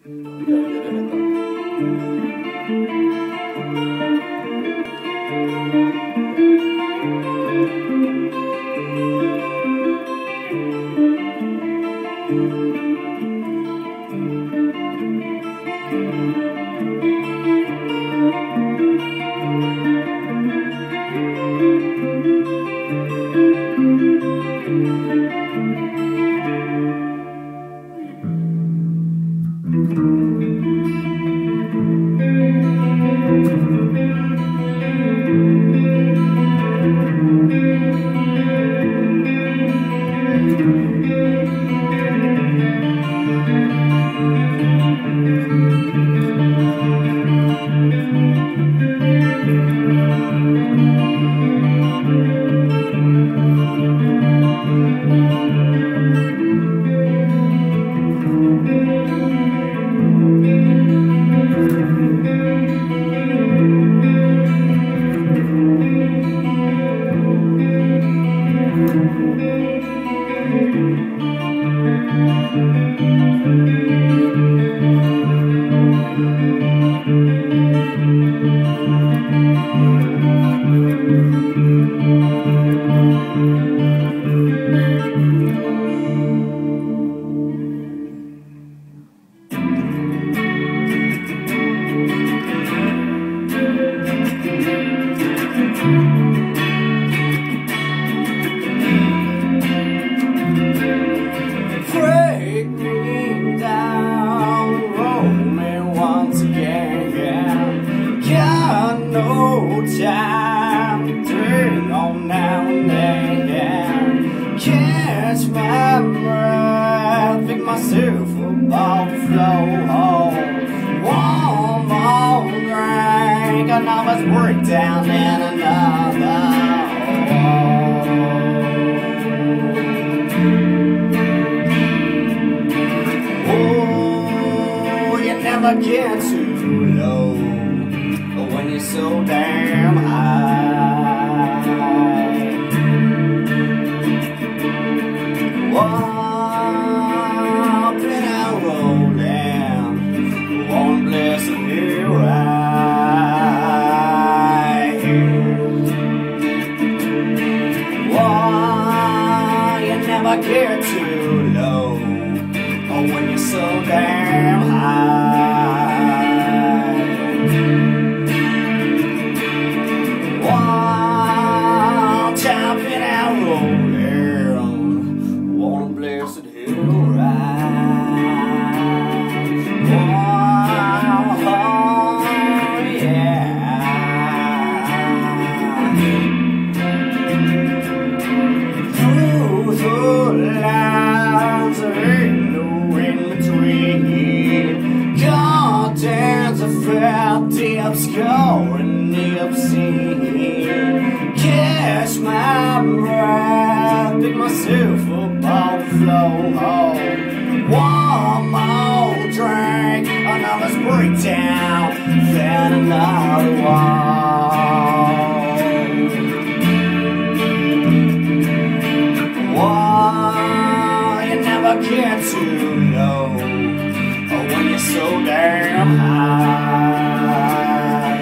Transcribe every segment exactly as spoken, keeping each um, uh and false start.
Break me down, roll me once again. Got no time to turn on now and then. Catch my breath, pick myself up off the floor. One more drink, and I must break down in another. Never get too low when you're so damn high. Up and out rolling, one blessed new ride. Why you never get too low when you're so damn high. One jumping out rolling, one blessed hill ride. Oh, yeah. Through the lines there ain't no in between. God dance a fat dip, scoring the obscene. Catch my breath, pick myself up off the floor. One more drink, another breakdown, then another one. Why you never get too low when you're so damn high.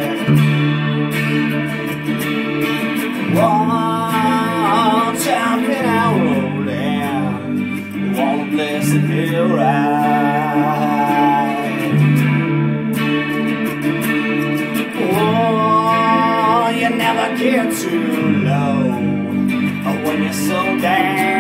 One jumping out rolling, one blessed hill ride. Oh, you never get too low when you're so damn